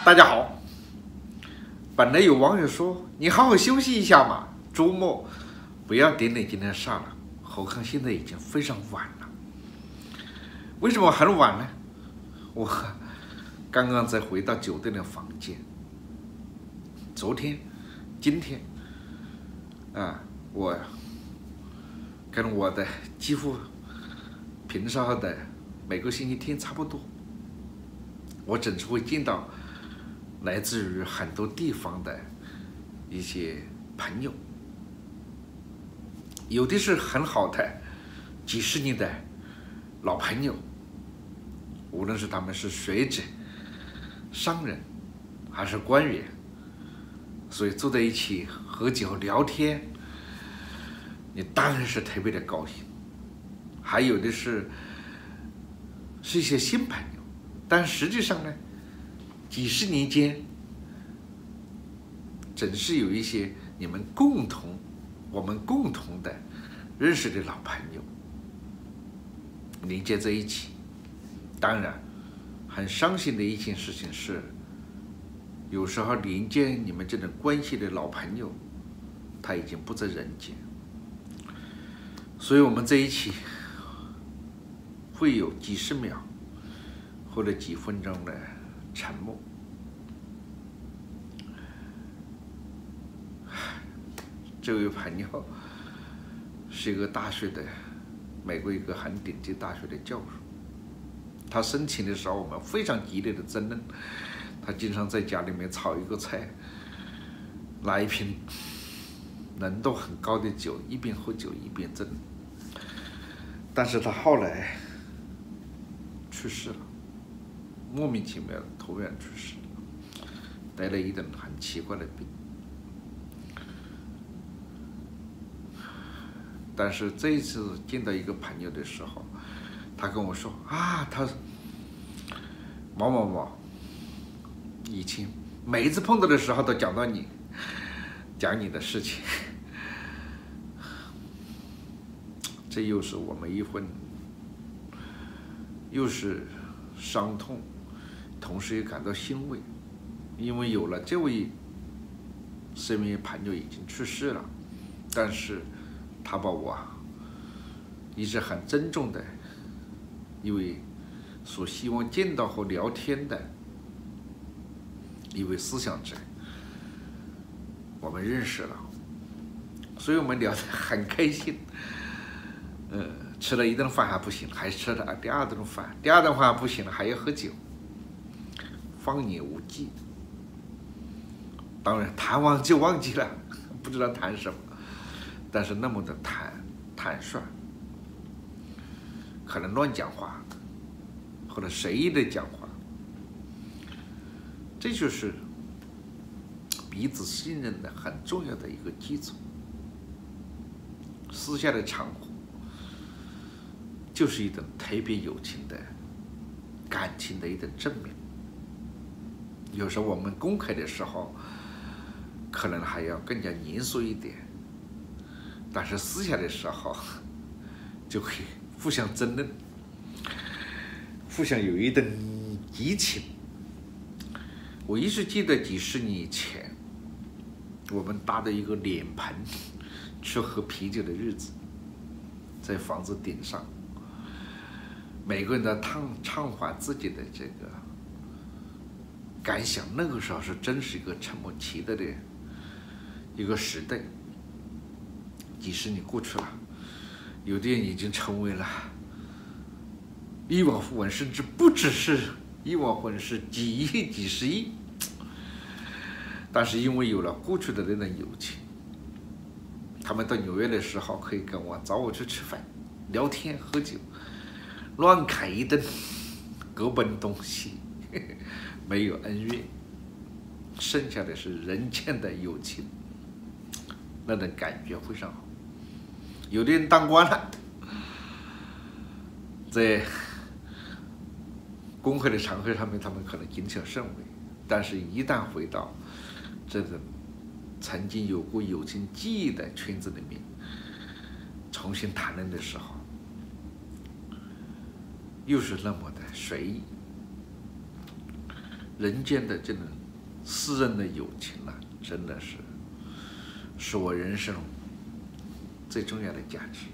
大家好。本来有网友说：“你好好休息一下嘛，周末不要点你今天上了，何况现在已经非常晚了。”为什么很晚呢？我刚刚才回到酒店的房间。昨天、今天，我跟我的几乎平常的每个星期天差不多，我总是会见到来自于很多地方的一些朋友，有的是很好的几十年的老朋友，无论是他们是学者、商人还是官员，所以坐在一起喝酒聊天，你当然是特别的高兴。还有的是一些新朋友，但实际上呢，几十年间总是有一些我们共同的认识的老朋友连接在一起。当然很伤心的一件事情是，有时候连接你们这种关系的老朋友他已经不在人间，所以我们在一起会有几十秒或者几分钟的沉默。这位朋友是一个美国一个很顶级大学的教授。他申请的时候，我们非常激烈的争论。他经常在家里面炒一个菜，拿一瓶浓度很高的酒，一边喝酒一边争。但是他后来去世了，莫名其妙突然去世了，得了一种很奇怪的病。但是这一次见到一个朋友的时候，他跟我说他某某某以前每一次碰到的时候都讲你的事情，这又是我们一份又是伤痛，同时也感到欣慰，因为有了这位身边朋友已经去世了，但是他把我一直很尊重的一位所希望见到和聊天的一位思想者，我们认识了，所以我们聊得很开心。吃了一顿饭还不行，还吃了第二顿饭，第二顿饭不行了，还要喝酒，放眼无际。当然谈完就忘记了，不知道谈什么，但是那么的坦率，可能乱讲话或者随意的讲话，这就是彼此信任的很重要的一个基础。私下的场合就是一种特别友情的感情的一种证明。有时候我们公开的时候可能还要更加严肃一点，但是私下的时候就可以互相争论，互相有一种激情。我一直记得几十年以前，我们搭的一个脸盆去喝啤酒的日子，在房子顶上，每个人在畅话自己的这个感想。那个时候是真是一个沉默期待的一个时代。几十年过去了，有的人已经成为了亿万富翁，甚至不只是亿万富翁，是几亿、几十亿。但是因为有了过去的那种友情，他们到纽约的时候可以跟我找我去吃饭、聊天、喝酒，乱侃一顿各奔东西，没有恩怨，剩下的是人间的友情，那种感觉非常好。有的人当官了，在公开的场合上面，他们可能谨小慎微，但是一旦回到这种曾经有过友情记忆的圈子里面，重新谈论的时候，又是那么的随意。 人间的这种私人的友情啊，真的是我人生最重要的价值。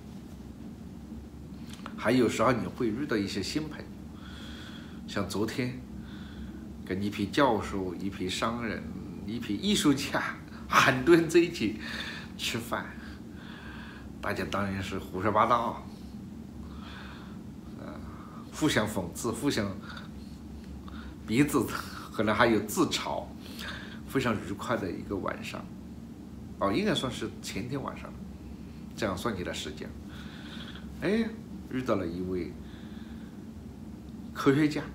还有时候你会遇到一些新朋友，像昨天跟一批教授、一批商人、一批艺术家，很多人在一起吃饭，大家当然是胡说八道，互相讽刺，互相彼此可能还有自嘲，非常愉快的一个晚上。应该算是前天晚上，这样算起来时间，遇到了一位科学家，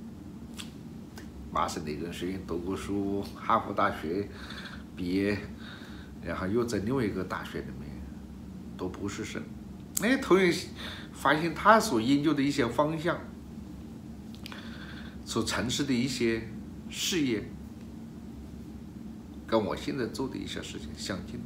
麻省理工学院读过书，哈佛大学毕业，然后又在另外一个大学里面读博士生。突然发现他所研究的一些方向，所从事的一些事业，跟我现在做的一些事情相近，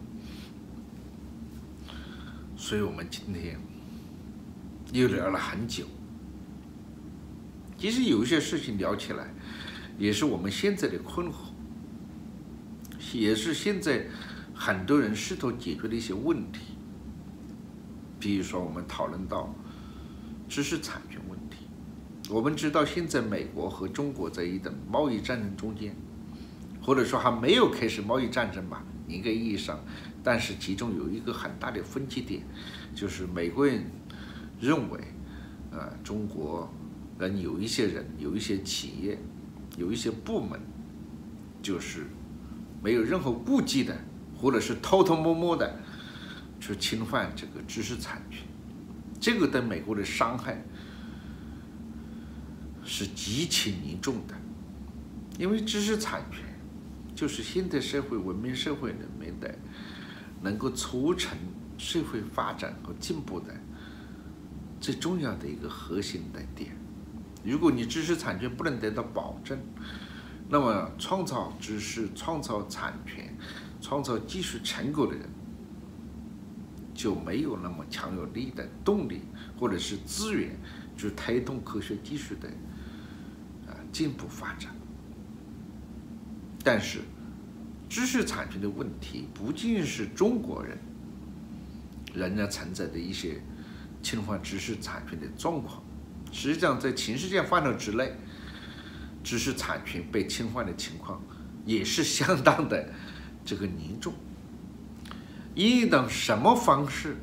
所以我们今天又聊了很久。其实有一些事情聊起来，也是我们现在的困惑，也是现在很多人试图解决的一些问题。比如说，我们讨论到知识产权问题。我们知道，现在美国和中国在一等贸易战争中间，或者说还没有开始贸易战争吧，严格意义上，但是其中有一个很大的分歧点，就是美国人认为，中国人有一些人、有一些企业、有一些部门，就是没有任何顾忌的，或者是偷偷摸摸的去侵犯这个知识产权，这个对美国的伤害是极其严重的。因为知识产权就是现代社会、文明社会里面的能够促成社会发展和进步的最重要的一个核心的点。如果你知识产权不能得到保证，那么创造知识、创造产权、创造技术成果的人就没有那么强有力的动力或者是资源去推动科学技术的进步发展。但是知识产权的问题不仅是中国人仍然存在的一些侵犯知识产权的状况，实际上在全世界范畴之内，知识产权被侵犯的情况也是相当的这个严重。应当什么方式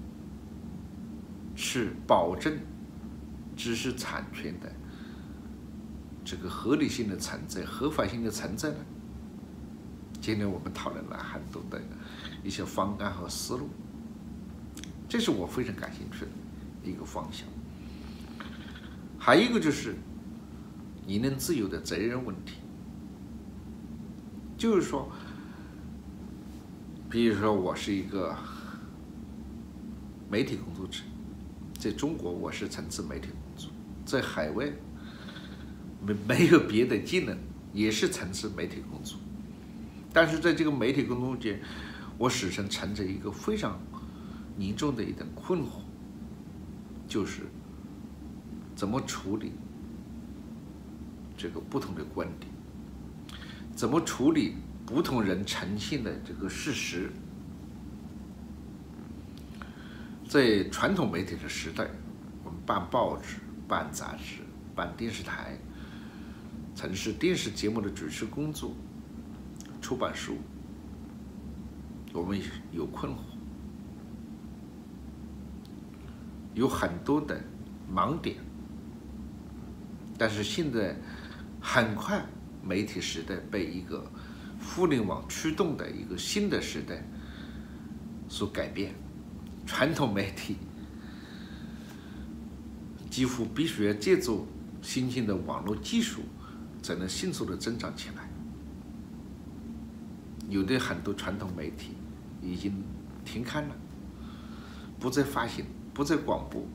是保证知识产权的这个合理性的存在、合法性的存在呢？今天我们讨论了很多的一些方案和思路，这是我非常感兴趣的一个方向。还有一个就是言论自由的责任问题，就是说，比如说我是一个媒体工作者，在中国我是从事媒体工作，在海外没有别的技能，也是从事媒体工作，但是在这个媒体工作间，我始终存着一个非常严重的一点困惑，就是怎么处理这个不同的观点，怎么处理不同人呈现的这个事实。在传统媒体的时代，我们办报纸、办杂志、办电视台，从事电视节目的主持工作、出版书，我们有困惑，有很多的盲点。但是现在很快，媒体时代被一个互联网驱动的一个新的时代所改变，传统媒体几乎必须要借助新兴的网络技术才能迅速的增长起来。有的很多传统媒体已经停刊了，不再发行，不再广播。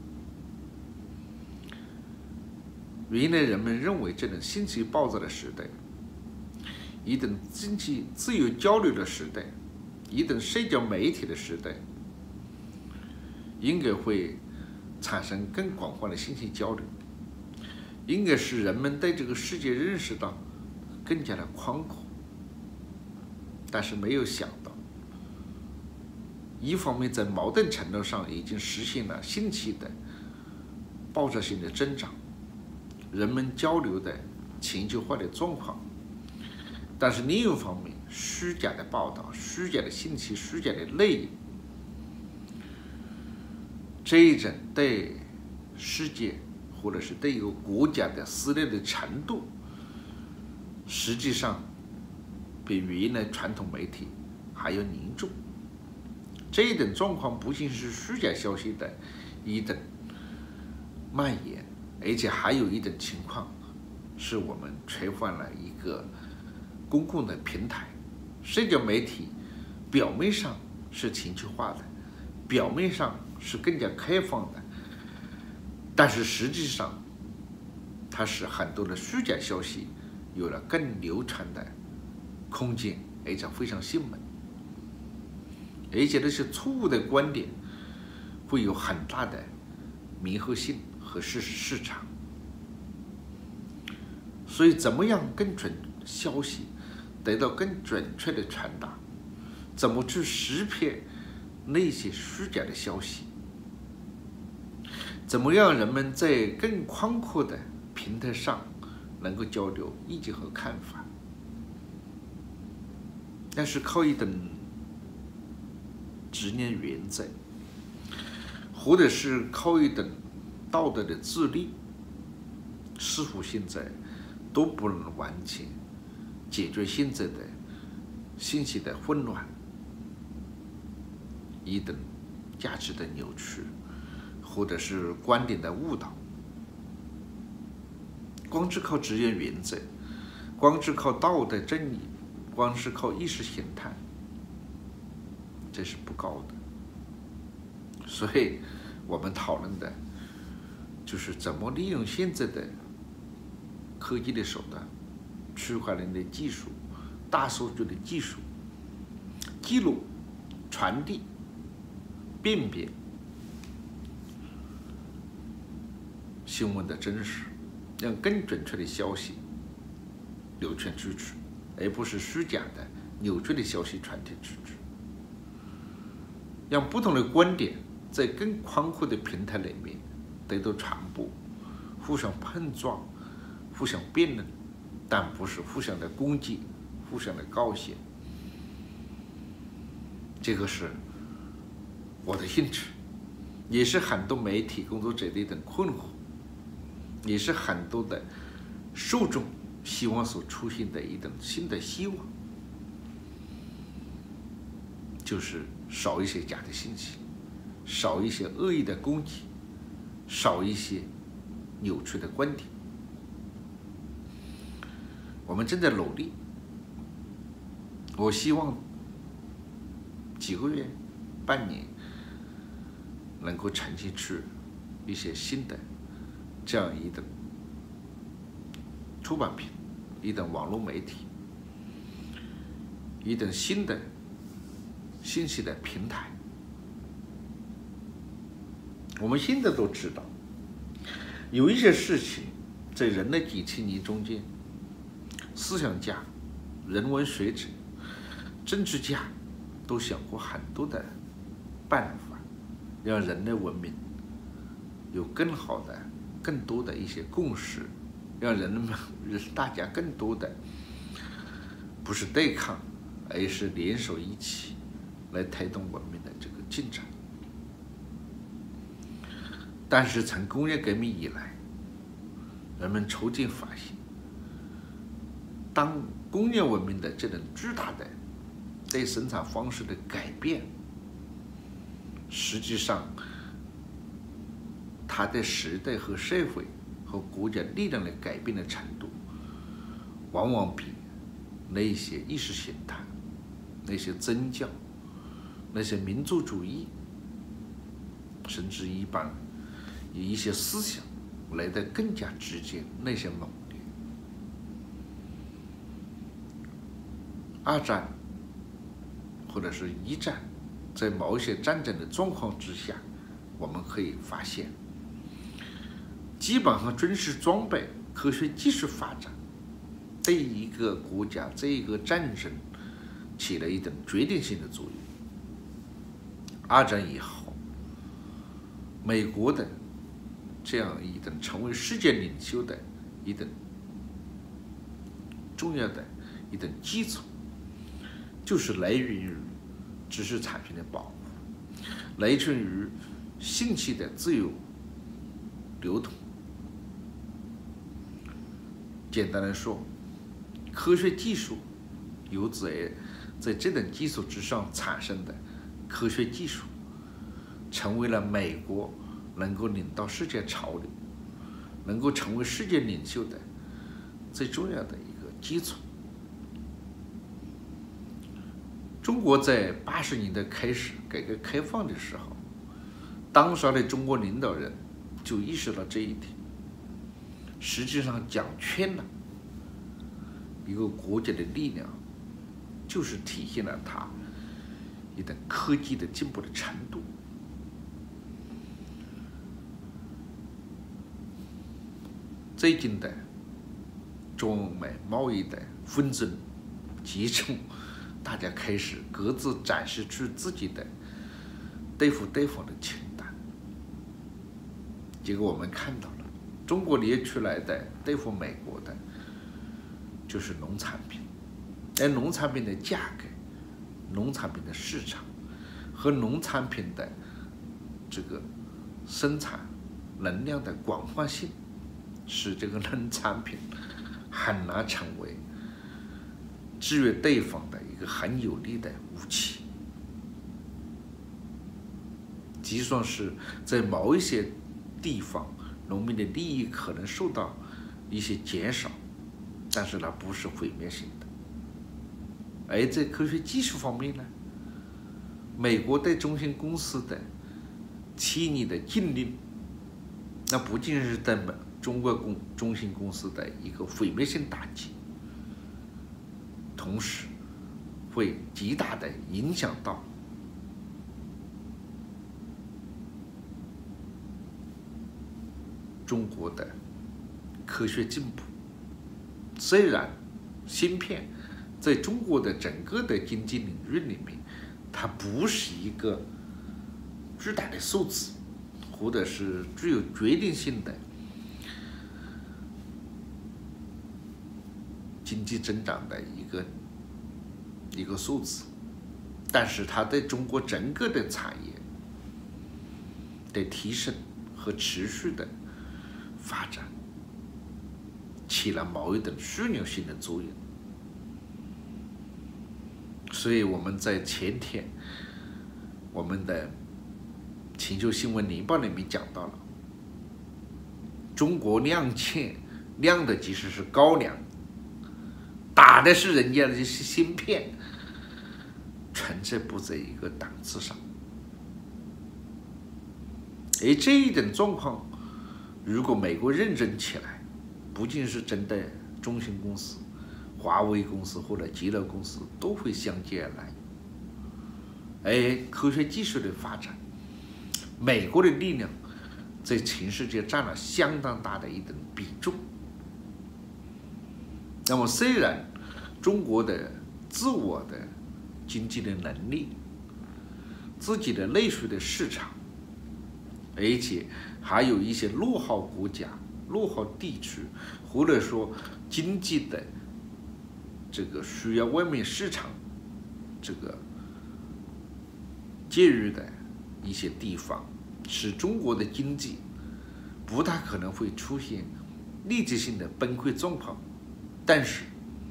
原来人们认为这种信息爆炸的时代，一种经济自由交流的时代，一种社交媒体的时代，应该会产生更广泛的信息交流，应该使人们对这个世界认识到更加的宽阔。但是没有想到，一方面在某种程度上已经实现了信息的爆炸性的增长，人们交流的全球化的状况，但是另一方面，虚假的报道、虚假的信息、虚假的内容，这一种对世界或者是对一个国家的撕裂的程度，实际上比原来传统媒体还要严重。这一种状况不仅是虚假消息的一种蔓延，而且还有一种情况是我们缺乏了一个公共的平台。社交媒体表面上是全球化的，表面上是更加开放的，但是实际上它使很多的虚假消息有了更流传的空间，而且非常迅猛，而且这些错误的观点会有很大的弥合性和市场。所以怎么样更准消息得到更准确的传达，怎么去识别那些虚假的消息，怎么让人们在更宽阔的平台上能够交流意见和看法，但是靠一种执念原则，或者是靠一种道德的自律，似乎现在都不能完全解决现在的信息的混乱，一种价值的扭曲，或者是观点的误导。光是靠职业原则，光是靠道德正义，光是靠意识形态，这是不高的。所以我们讨论的就是怎么利用现在的科技的手段，区块链的技术、大数据的技术，记录、传递、辨别新闻的真实，让更准确的消息流传出去，而不是虚假的、扭曲的消息传递出去，让不同的观点在更宽阔的平台里面得到传播，互相碰撞、互相辩论，但不是互相的攻击、互相的告诫。这个是我的兴趣，也是很多媒体工作者的一种困惑，也是很多的受众希望所出现的一种新的希望，就是少一些假的信息，少一些恶意的攻击，少一些扭曲的观点。我们正在努力，我希望几个月、半年能够呈现出一些新的这样一种出版品，一种网络媒体，一种新的信息的平台。我们现在都知道，有一些事情在人类几千年中间，思想家、人文学者、政治家都想过很多的办法，让人类文明有更好的、更多的一些共识，让大家更多的不是对抗，而是联手一起来推动文明的这个进展。但是从工业革命以来，人们逐渐发现，当工业文明的这种巨大的对生产方式的改变，实际上它对时代和社会和国家力量的改变的程度，往往比那些意识形态、那些宗教、那些民族主义，甚至一些思想来得更加直接，那些猛烈。二战或者是一战，在某一些战争的状况之下，我们可以发现，基本上军事装备、科学技术发展， 对一个国家这一个战争起了一定决定性的作用。二战以后，美国的这样一等成为世界领袖的一等重要的一等基础，就是来源于知识产权的保护，来源于信息的自由流通。简单来说，科学技术由自于在这等基础之上产生的科学技术，成为了美国能够领导世界潮流，能够成为世界领袖的最重要的一个基础。中国在80年代开始改革开放的时候，当时的中国领导人就意识到这一点，实际上讲穿了，一个国家的力量就是体现了它一等科技的进步的程度。最近的中美贸易的纷争集中，大家开始各自展示出自己的对付对方的清单。结果我们看到了，中国列出来的对付美国的就是农产品，而农产品的价格、农产品的市场和农产品的这个生产能量的广泛性，使这个农产品很难成为制约对方的一个很有力的武器。就算是在某一些地方，农民的利益可能受到一些减少，但是它不是毁灭性的。而在科学技术方面呢，美国对中芯公司的7年的禁令，那不仅是对中国中芯公司的一个毁灭性打击，同时会极大的影响到中国的科学进步。虽然芯片在中国的整个的经济领域里面，它不是一个巨大的数字，或者是具有决定性的经济增长的一个数字，但是它对中国整个的产业的提升和持续的发展起了某一种枢纽性的作用。所以我们在前天我们的全球新闻年报里面讲到了，中国亮的其实是高粱，打的是人家的芯片，纯粹不在一个档次上。而这一种状况，如果美国认真起来，不仅是针对中芯公司、华为公司或者极乐公司都会相继而来。而科学技术的发展，美国的力量在全世界占了相当大的一等比重。那么虽然中国的自我的经济的能力、自己的内需的市场，而且还有一些落后国家、落后地区，或者说经济的这个需要外面市场这个介入的一些地方，使中国的经济不大可能会出现立即性的崩溃状况。但是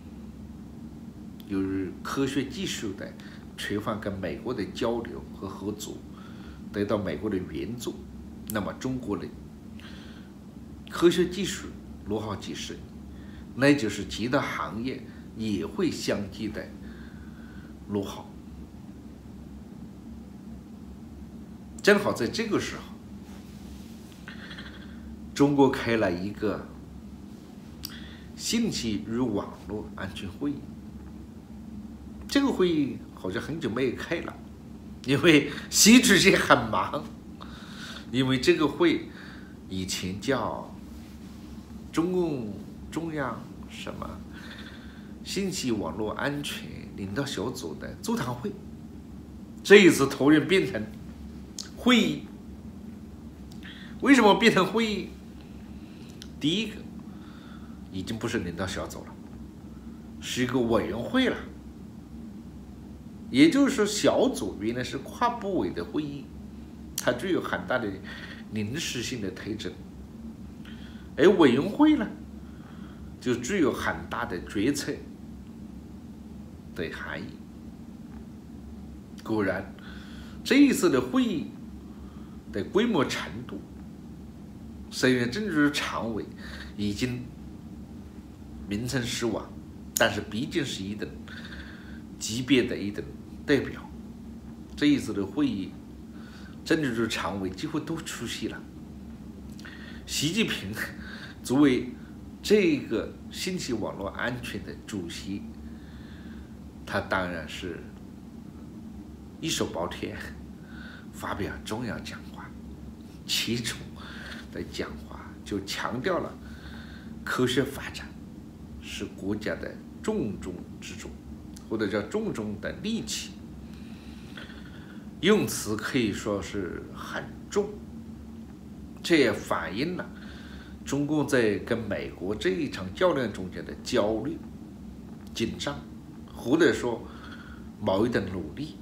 由于科学技术的缺乏跟美国的交流和合作，得到美国的援助，那么中国的科学技术落后几十年，那就是其他行业也会相继的落后。正好在这个时候，中国开了一个信息与网络安全会议。这个会议好像很久没有开了，因为习主席很忙，因为这个会以前叫中共中央什么信息网络安全领导小组的座谈会，这一次突然变成会议。为什么变成会议？第一个，已经不是领导小组了，是一个委员会了。也就是说，小组原来是跨部委的会议，它具有很大的临时性的特征，而委员会呢，就具有很大的决策的含义。果然，这一次的会议的规模程度，虽然政治局常委已经名存实亡，但是毕竟是一等级别的一等代表。这一次的会议，政治局常委几乎都出席了。习近平作为这个信息网络安全的主席，他当然是一手包天，发表重要讲话，其中的讲话就强调了科学发展是国家的重中之重，或者叫重中的利器，用词可以说是很重。这也反映了中共在跟美国这一场较量中间的焦虑、紧张，或者说某一种努力。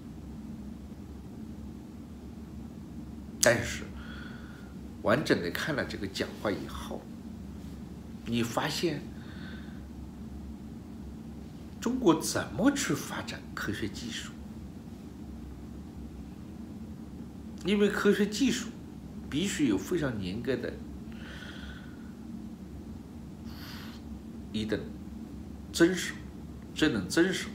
但是完整的看了这个讲话以后，你发现中国怎么去发展科学技术？因为科学技术必须有非常严格的一等遵守，这种遵守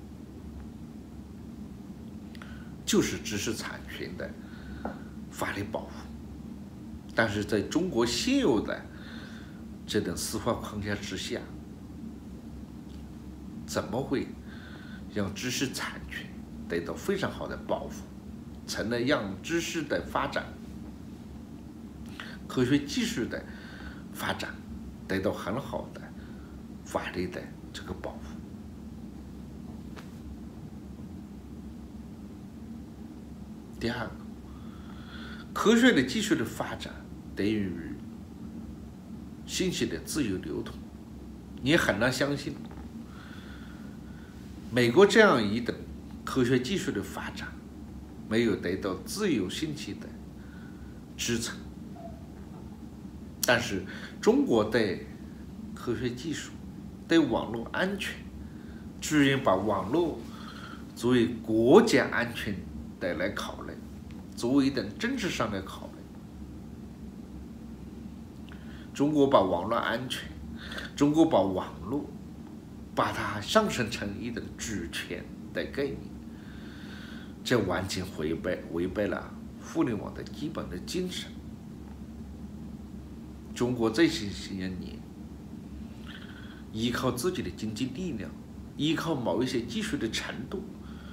就是知识产权的法律保护。但是在中国现有的这种司法框架之下，怎么会让知识产权得到非常好的保护，成了让知识的发展、科学技术的发展得到很好的法律的这个保护？第二个，科学的技术的发展等于信息的自由流通。你很难相信美国这样一等科学技术的发展没有得到自由信息的支撑，但是中国对科学技术、对网络安全，居然把网络作为国家安全的来考虑，作为一等政治上的考虑。中国把网络安全，中国把网络把它上升成一种主权的概念，这完全违背了互联网的基本的精神。中国这些年依靠自己的经济力量，依靠某一些技术的程度，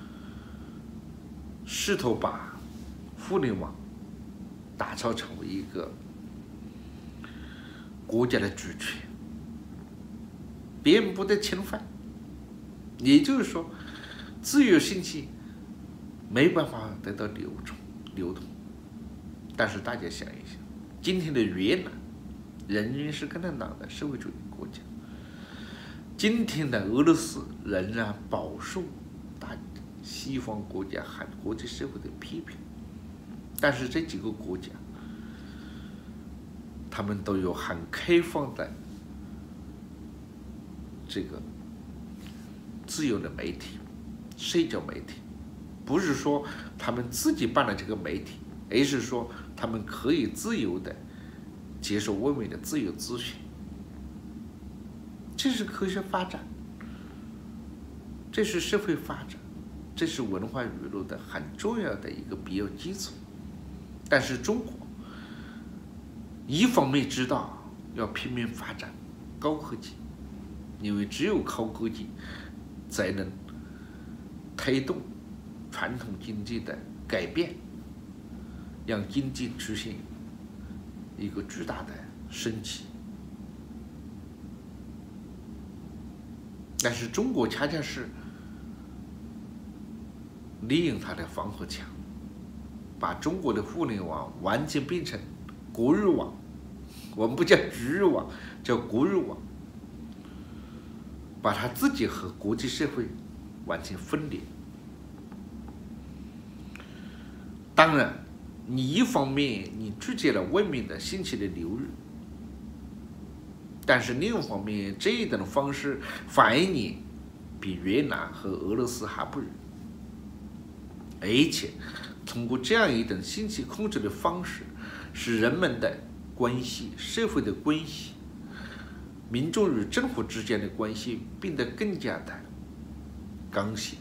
试图把互联网打造成为一个国家的主权，别人不得侵犯。也就是说，自由信息没办法得到流通。但是大家想一想，今天的越南仍然是共产党的社会主义国家，今天的俄罗斯仍然饱受西方国家和国际社会的批评。但是这几个国家，他们都有很开放的这个自由的媒体、社交媒体，不是说他们自己办了这个媒体，而是说他们可以自由的接受外面的自由资讯。这是科学发展，这是社会发展，这是文化娱乐的很重要的一个必要基础。但是中国一方面知道要拼命发展高科技，因为只有高科技才能推动传统经济的改变，让经济出现一个巨大的升级。 但是中国恰恰是利用它的防火墙，把中国的互联网完全变成国日网，我们不叫局日网，叫国日网，把它自己和国际社会完全分裂。当然，你一方面你拒绝了外面的信息的流入，但是另一方面，这一种方式反映你比越南和俄罗斯还不如，而且通过这样一种信息控制的方式，使人们的关系、社会的关系、民众与政府之间的关系变得更加的刚性。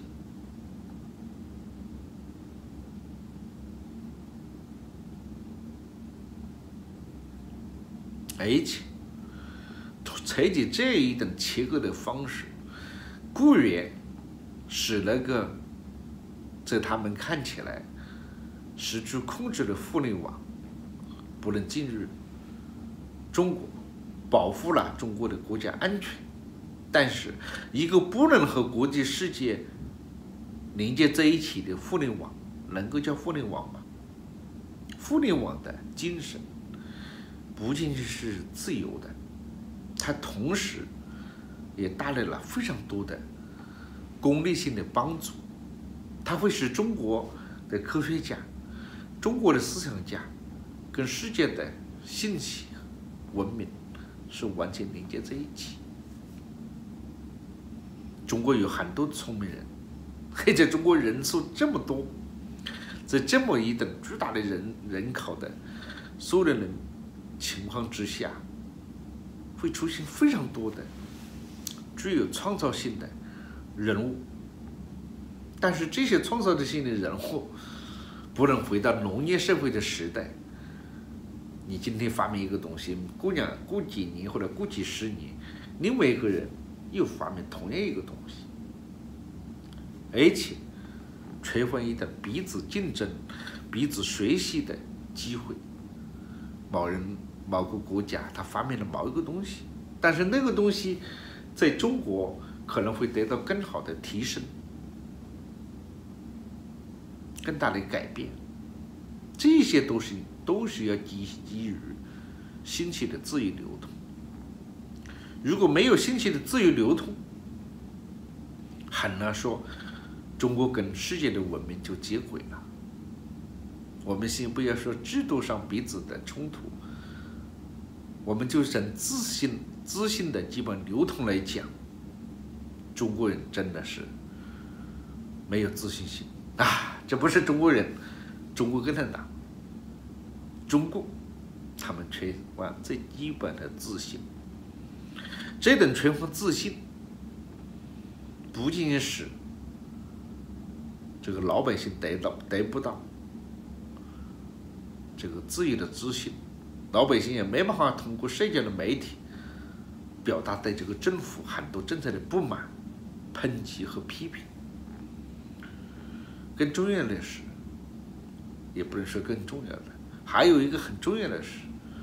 而且采取这一种切割的方式，固然使那个在他们看起来失去控制的互联网不能进入中国，保护了中国的国家安全。但是，一个不能和国际世界连接在一起的互联网，能够叫互联网吗？互联网的精神不仅仅是自由的，它同时也带来了非常多的功利性的帮助。它会使中国的科学家、中国的思想家跟世界的信息文明是完全连接在一起。中国有很多聪明人，而且中国人数这么多，在这么一等巨大的人口的数量的情况之下，会出现非常多的具有创造性的人物。但是这些创造性的人物不能回到农业社会的时代。你今天发明一个东西，过几年或者过几十年，另外一个人又发明同样一个东西，而且缺乏一种彼此竞争、彼此学习的机会。某个国家他发明了某一个东西，但是那个东西在中国可能会得到更好的提升、更大的改变。这些都是要基于信息的自由流通。如果没有信息的自由流通，很难说中国跟世界的文明就接轨了。我们先不要说制度上彼此的冲突，我们就从自信的基本流通来讲，中国人真的是没有自信心啊！这不是中国人，中国共产党，中共他们缺乏最基本的自信。这种缺乏自信，不仅仅是这个老百姓得不到这个自由的资讯，老百姓也没办法通过社交的媒体表达对这个政府很多政策的不满、抨击和批评。更重要的是，也不能说更重要的，还有一个很重要的是，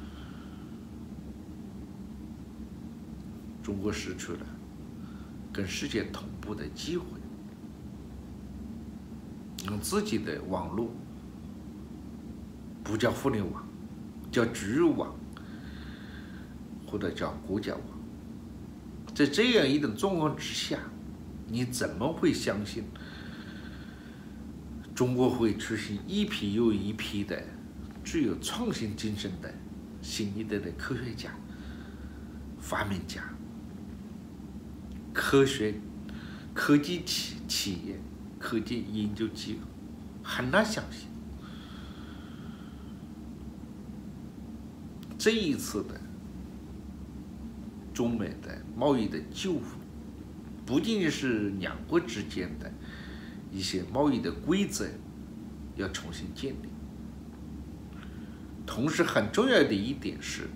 中国失去了跟世界同步的机会，用自己的网络，不叫互联网，叫局域网，或者叫国家网。在这样一种状况之下，你怎么会相信中国会出现一批又一批的具有创新精神的新一代的科学家、发明家、科技企业、科技研究机构？很难相信。这一次的中美的贸易的纠纷，不仅仅是两国之间的一些贸易的规则要重新建立，同时很重要的一点是，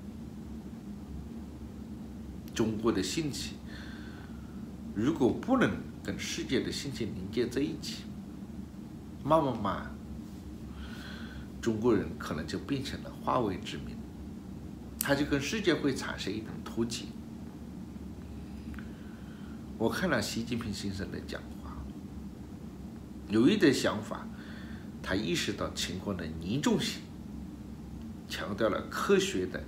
中国的信息如果不能跟世界的信息连接在一起，慢慢中国人可能就变成了化为之民，他就跟世界会产生一种脱节。 我看了习近平先生的讲话，有一点想法，他意识到情况的严重性，强调了科学的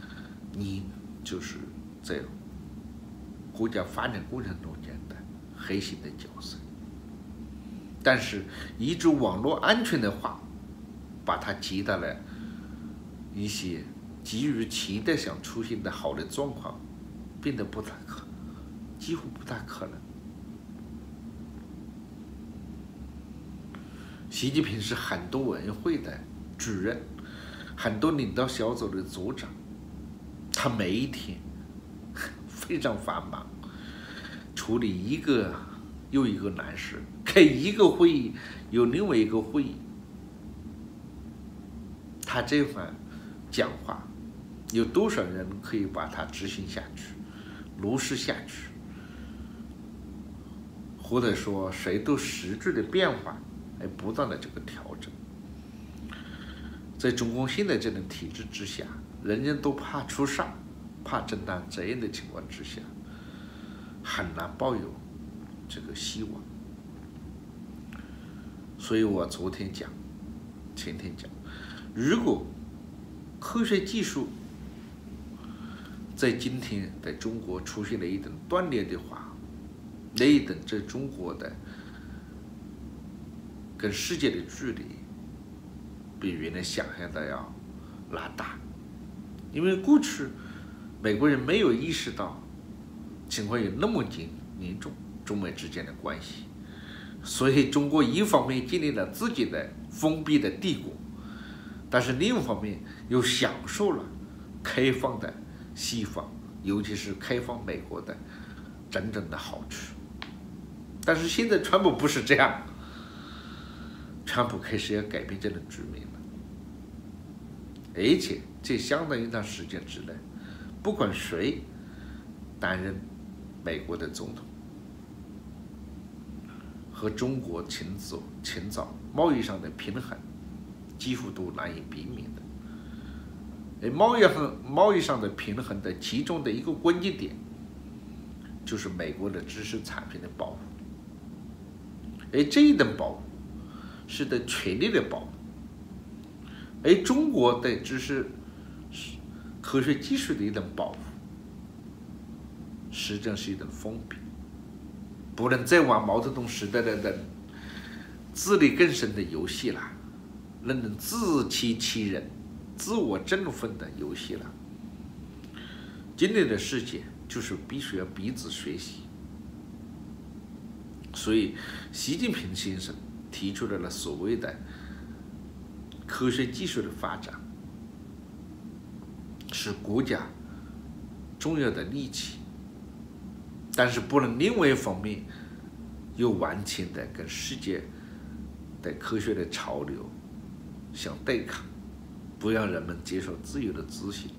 就是在国家发展过程中间的核心的角色。但是一句网络安全的话，把它接到了一些基于期待上出现的好的状况，变得几乎不大可能。习近平是很多委员会的主任，很多领导小组的组长，他每一天非常繁忙，处理一个又一个难事，开一个会议有另外一个会议。他这番讲话，有多少人可以把它执行下去、落实下去？或者说，谁都实质的变化，而不断的这个调整。在中共现在这种体制之下，人人都怕出事、怕承担责任的情况之下，很难抱有这个希望。所以我昨天讲、前天讲，如果科学技术在今天在中国出现了一种断裂的话，那一等在中国的跟世界的距离比原来想象的要拉大。因为过去美国人没有意识到情况有那么严重，中美之间的关系，所以中国一方面建立了自己的封闭的帝国，但是另一方面又享受了开放的西方，尤其是开放美国的真正的好处。但是现在川普不是这样，川普开始要改变这种局面了，而且在相当一段时间之内，不管谁担任美国的总统，和中国寻找贸易上的平衡，几乎都难以避免的。而贸易上的平衡的其中的一个关键点，就是美国的知识产品的保护。而这一等保护是对权利的保护，而中国对知识、科学技术的一等保护，实际上是一等封闭，不能再玩毛泽东时代的自力更生的游戏了，那种自欺欺人、自我振奋的游戏了。今天的世界就是必须要彼此学习。所以习近平先生提出来了所谓的科学技术的发展，是国家重要的利器，但是不能另外一方面又完全的跟世界的科学的潮流相对抗，不让人们接受自由的资讯。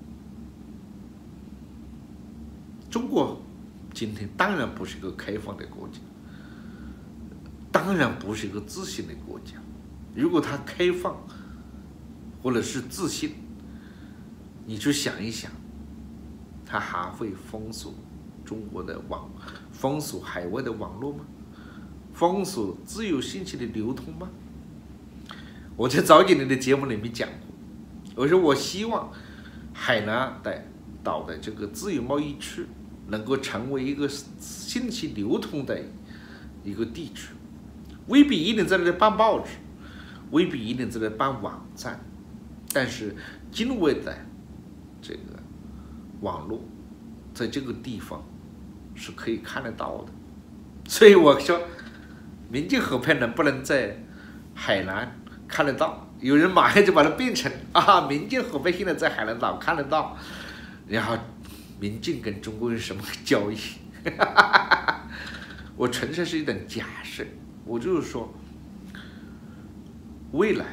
中国今天当然不是一个开放的国家，当然不是一个自信的国家。如果它开放或者是自信，你去想一想，它还会封锁中国的封锁海外的网络吗？封锁自由信息的流通吗？我在早几年的节目里面讲过，我说我希望海南岛的这个自由贸易区能够成为一个信息流通的一个地区，未必一定在那里办报纸，未必一定在那里办网站，但是境外的这个网络在这个地方是可以看得到的。所以我说民进合拍能不能在海南看得到，有人马上就把它变成民进合拍现在在海南岛看得到，然后民进跟中国有什么交易我纯粹是一种假设，我就是说未来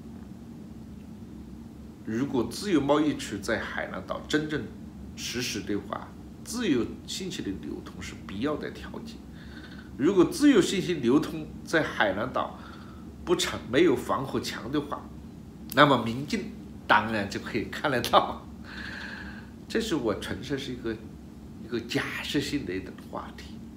如果自由贸易区在海南岛真正实施的话，自由信息的流通是必要的条件。如果自由信息流通在海南岛没有防火墙的话，那么民进当然就可以看得到。这是我纯粹是一个假设性的一种话题。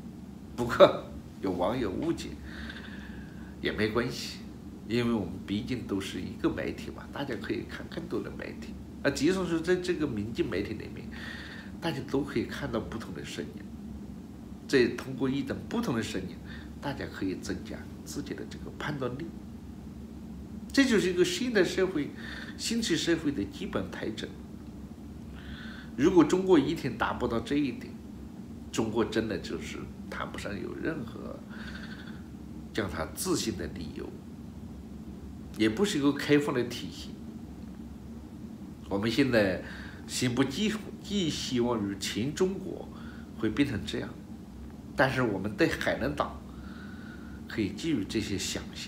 不过有网友误解也没关系，因为我们毕竟都是一个媒体嘛，大家可以看更多的媒体。即使是在这个民进媒体里面，大家都可以看到不同的声音。这通过一种不同的声音，大家可以增加自己的这个判断力。这就是一个现代社会、信息社会的基本特征。如果中国一天达不到这一点，中国真的就是谈不上有任何叫他自信的理由，也不是一个开放的体系。我们现在心不寄希望于全中国会变成这样，但是我们对海南岛可以寄予这些想象。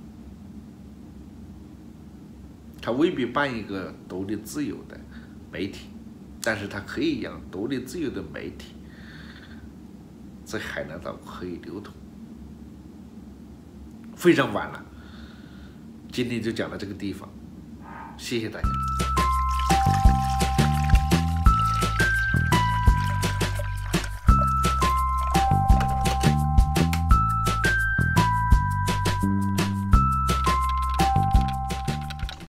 它未必办一个独立自由的媒体，但是它可以让独立自由的媒体在海南岛可以流通。非常晚了，今天就讲到这个地方，谢谢大家。